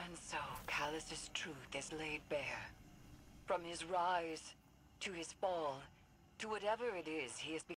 And so Callus's truth is laid bare. From his rise, to his fall, to whatever it is he has